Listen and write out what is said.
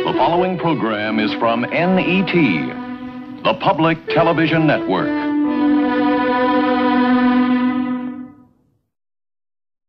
The following program is from NET, the Public Television Network.